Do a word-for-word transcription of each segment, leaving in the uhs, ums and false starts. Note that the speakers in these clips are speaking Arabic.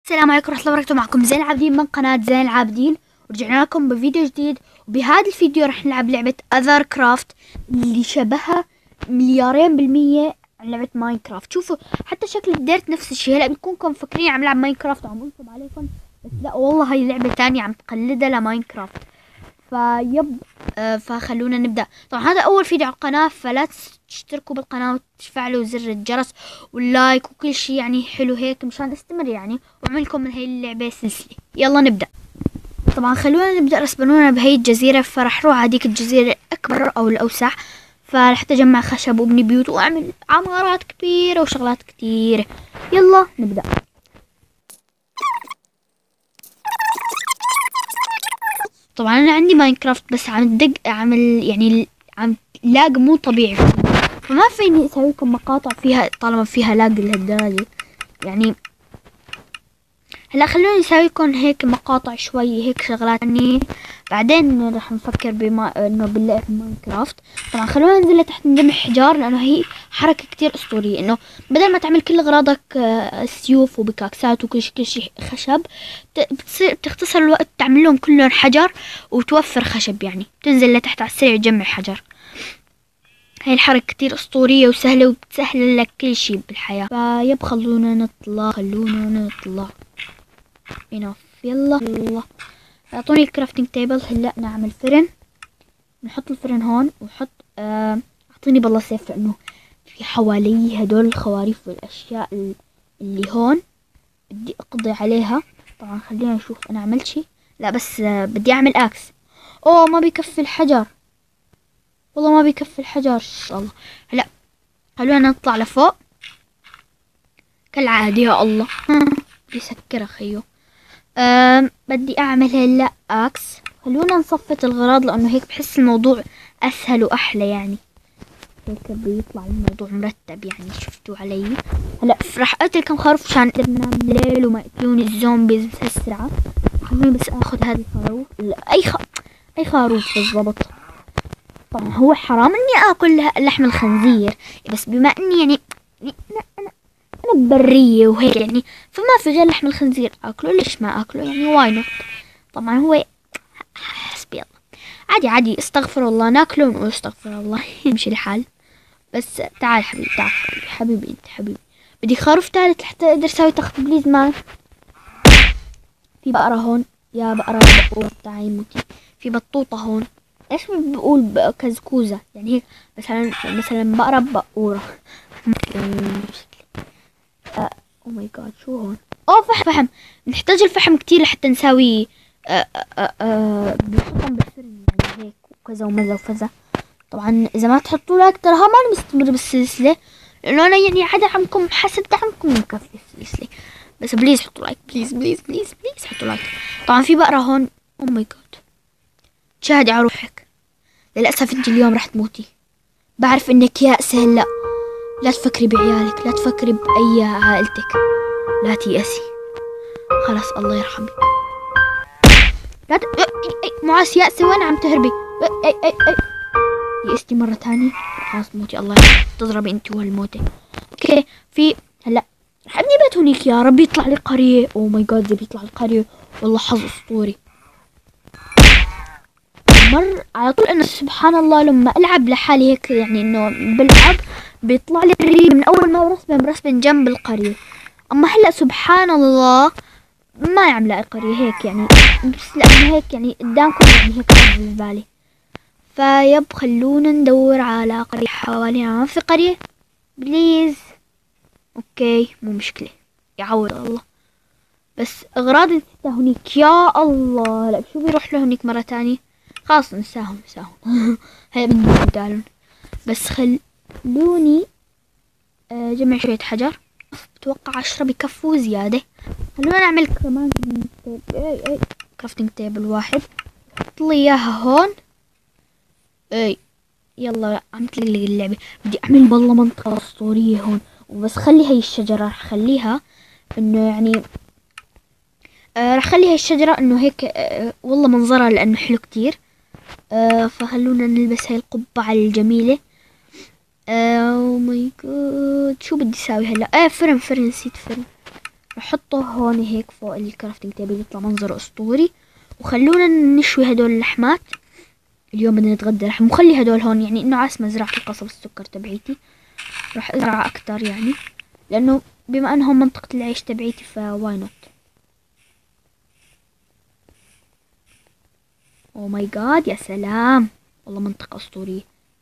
السلام عليكم ورحمة الله وبركاته. معكم زين العابدين من قناة زين العابدين، ورجعنا لكم بفيديو جديد. وبهذا الفيديو راح نلعب لعبة أذر كرافت اللي شبهها مليارين بالمية عن لعبة ماينكرافت. شوفوا حتى شكل الديرت نفس الشيء. هلا بتكونكم مفكرين عم لعب ماينكرافت وعم انصب عليكم، بس لا والله هاي لعبة تانية عم تقلدها لماينكرافت. فيب آه فخلونا نبدأ. طبعا هذا أول فيديو على القناة، فلا تشتركوا بالقناة وتفعلوا زر الجرس واللايك وكل شيء يعني حلو هيك مشان استمر يعني وعملكم من هاي اللعبة سلسلة. يلا نبدأ. طبعا خلونا نبدأ. رسبنونا بهي الجزيرة، فرح روح هذيك الجزيرة الأكبر أو الأوسع، فرح تجمع خشب وابني بيوت وأعمل عمارات كبيرة وشغلات كتيرة. يلا نبدأ. طبعا انا عندي ماينكرافت بس عم الدق عمل يعني عم لاج مو طبيعي، فما فيني اسوي لكم مقاطع فيها طالما فيها لاج لهالدرجة يعني. هلا خلوني اسوي لكم هيك مقاطع شوي هيك شغلات يعني، بعدين راح نفكر بما انه باللعب ماينكرافت. طبعا خلونا ننزل لتحت نجمع حجار، لانه هي حركة كتير اسطورية، انه بدل ما تعمل كل اغراضك سيوف وبكاكسات وكل شيء كل شيء خشب، بتصير بتختصر الوقت تعمل لهم كلهم حجر وتوفر خشب. يعني تنزل لتحت على السريع تجمع حجر. هاي الحركة كتير اسطورية وسهلة وبتسهل لك كل شيء بالحياة. فيب خلونا نطلع خلونا نطلع انف. يلا يلا اعطوني الكرافتنج تيبل. هلا نعمل فرن، نحط الفرن هون ونحط آه، اعطيني بالله سيف، لانه في حوالي هدول الخواريف والاشياء اللي هون بدي اقضي عليها. طبعا خلينا نشوف انا عملت شي. لا بس آه بدي اعمل اكس. اوه ما بيكفي الحجر، والله ما بيكفي الحجر ان شاء الله. هلا خلونا نطلع لفوق كالعادة. يا الله بيسكر خيو. أم بدي اعمل هلا اكس. خلونا نصفط الغراض لانه هيك بحس الموضوع اسهل واحلى يعني، هيك بيطلع الموضوع مرتب يعني. شفتوا علي؟ هلا راح اقتل كم خروف عشان اقدر ننام الليل وما يقتلوني الزومبيز بهالسرعة. خلوني بس اخذ هذا الخروف. اي خ... اي خروف بالضبط. طبعا هو حرام اني اكل لحم الخنزير، بس بما اني يعني انا انا انا برية وهيك يعني، فما في غير لحم الخنزير اكله. ليش ما اكله يعني؟ واي نوت. طبعا هو حسبي الله، عادي عادي. استغفر الله ناكله ونقول استغفر الله يمشي الحال. بس تعال حبيبي، تعال حبيبي حبيبي انت حبيبي. بدي خروف ثالث لحتى اقدر اسوي تخت بليز مان. في بقرة هون، يا بقرة بقورة تعالي موتي. في بطوطة هون. ايش بقول كزكوزة يعني هيك مثلا، مثلا بقرة بقورة. او ماي جاد شو هون؟ اوه فحم فحم. نحتاج الفحم كتير لحتى نساوي أه أه أه بنحطهم بالفرن يعني هيك وكذا ومذا وفذا. طبعا اذا ما تحطوا لايك ترى ما مستمر بالسلسلة، لانه انا يعني عدا عمكم حسب دعمكم مكفي السلسلة. بس بليز حطوا لايك، بليز بليز بليز بليز حطوا لايك. طبعا في بقرة هون. او ماي جاد شاهدي على روحك، للأسف انت اليوم رح تموتي. بعرف انك يائسة هلا. لا تفكري بعيالك، لا تفكري بأي عائلتك، لا تيأسي. خلاص الله يرحمك. لا ت... اي اي معاس يأسة وين عم تهربي؟ اي اي اي يأستي مرة تانية. خلاص موتي الله يرحمك. تضربي انت وهالموتة. اوكي في هلا رح ابني بيت هونيك. يا رب يطلع لي قرية. او ماي جاد اذا بيطلع القرية والله حظ اسطوري. مر على طول انه سبحان الله لما العب لحالي هيك يعني انه بلعب بيطلع لي الريم من اول ما برسم برسم جنب القرية. اما هلا سبحان الله ما عم لاقي قرية هيك يعني، بس لانه هيك يعني قدامكم يعني هيك بالبالي. فيب خلونا ندور على قرية حوالينا. ما في قرية بليز. اوكي مو مشكلة، يعود الله. بس اغراض نسيتها هنيك. يا الله لا شو بيروح له هنيك مرة تانية. خلاص نساهم نساهم هيا بدي بدالهم. بس خلوني آه جمع شوية حجر. بتوقع عشرة بكفوا زيادة. خلونا نعمل كمان اي اي كرافتنج تيبل واحد. حط لي اياها هون. اي يلا عم تلقلق اللعبة. بدي اعمل والله منطقة اسطورية هون. وبس خلي هاي الشجرة رح خليها انه يعني آه رح خلي هاي الشجرة انه هيك آه والله منظرها لانه حلو كتير. آه فخلونا نلبس هاي القبعة الجميلة. او ماي جاد شو بدي اساوي هلا؟ ايه فرن فرن نسيت فرن. نحطه هون هيك فوق الكرافتنج تيبل يطلع منظر اسطوري. وخلونا نشوي هدول اللحمات. اليوم بدنا نتغدى لحم، وخلي هدول هون يعني انه عاس مزرعة القصب السكر تبعيتي، راح ازرع اكتر يعني، لانه بما انهم منطقة العيش تبعيتي فواي نوت. او ماي جاد يا سلام، والله منطقة اسطورية.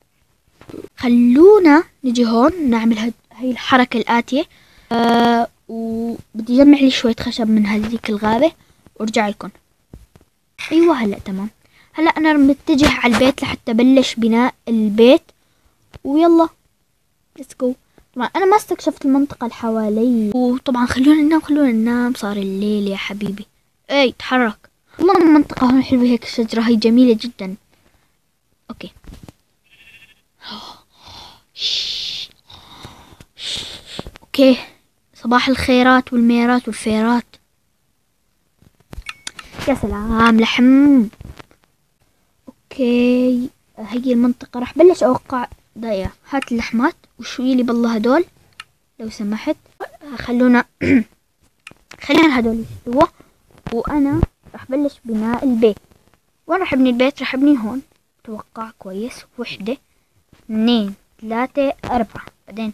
خلونا نجي هون نعمل هد... هاي الحركة الآتية. آه وبدي اجمع لي شوية خشب من هذيك الغابة وارجع لكم. ايوه هلا تمام. هلا انا متجه على البيت لحتى بلش بناء البيت، ويلا ليتس جو. طبعا انا ما استكشفت المنطقة اللي حوالي، وطبعا خلونا ننام خلونا ننام، صار الليل يا حبيبي. اي تحرك. والله المنطقة هون حلوة هيك، الشجرة هي جميلة جدا. اوكي اوكي. صباح الخيرات والميرات والفيرات. يا سلام لحم. اوكي هي المنطقة، راح بلش اوقع دقيقة. هات اللحمات وشوي لي بالله هدول لو سمحت. خلونا خلينا هدول يستووا، وانا راح بلش بناء البيت. وين راح ابني البيت؟ راح ابني هون. توقع كويس. وحدة اثنين ثلاثة أربعة. بعدين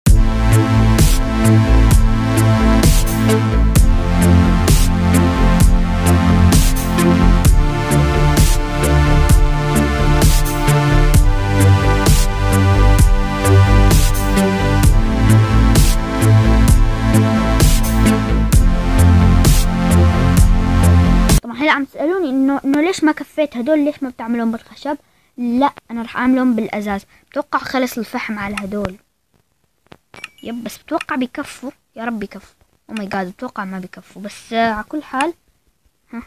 هلا عم تسألوني انه انه ليش ما كفيت هدول، ليش ما بتعملهم بالخشب؟ لا انا راح اعملهم بالازاز. بتوقع خلص الفحم على هدول. يب بس بتوقع بكفوا، يا رب بكفوا. او ماي جاد بتوقع ما بكفوا، بس آه على كل حال ها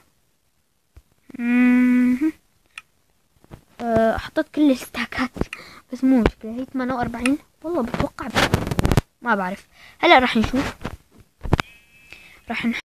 آه حطيت كل الستاكات بس مو مشكلة. هي ثمانية وأربعين والله بتوقع بكفوا. ما بعرف. هلا راح نشوف. راح نح...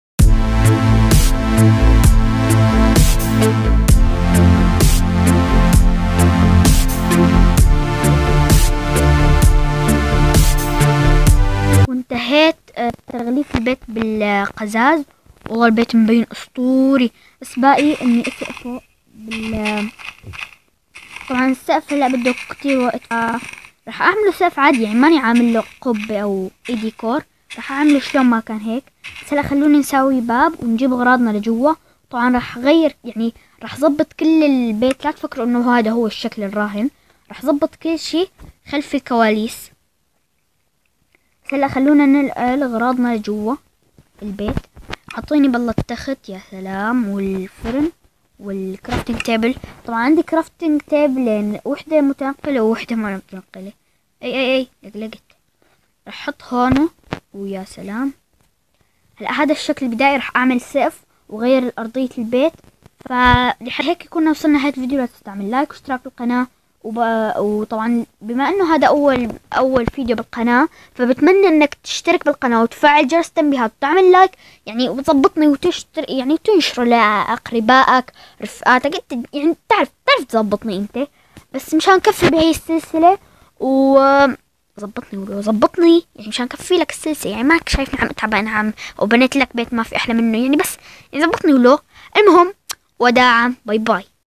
وانتهيت تغليف البيت بالقزاز. والله البيت مبين اسطوري، بس باقي اني اسقفه بال طبعا السقف هلا بده كتير وقت. راح اعمله سقف عادي يعني، ماني عامل له قبة او اي ديكور، راح اعمله شلون ما كان هيك. بس هلا خلوني نساوي باب ونجيب اغراضنا لجوا. طبعا راح اغير يعني، راح ظبط كل البيت. لا تفكروا انه هذا هو الشكل الراهن، راح ظبط كل شي خلف الكواليس. هلا خلونا ننقل اغراضنا لجوا البيت. حطيني بالله التخت يا سلام، والفرن والكرافتنج تيبل. طبعا عندي كرافتنج تيبلين، وحده متنقله ووحده ما متنقله. اي اي اي لقلقت. راح احط هون ويا سلام. هلا هذا الشكل البدائي. راح اعمل سقف وغير ارضيه البيت. فلحد هيك كنا وصلنا نهايه الفيديو. لا تنسوا تعمل لايك واشتراك بالقناه. وب... وطبعا بما انه هذا اول اول فيديو بالقناه، فبتمنى انك تشترك بالقناه وتفعل جرس التنبيهات وتعمل لايك يعني، وتظبطني وتشتر يعني تنشره لاقربائك رفقاتك. انت يعني تعرف تعرف تظبطني انت، بس مشان نكفي بهي السلسله. و ظبطني ولو ظبطني يعني مشان كفي لك السلسله يعني. ماك شايفني عم اتعب عم وبنيت لك بيت ما في احلى منه يعني، بس يعني ظبطني ولو. المهم وداعا، باي باي.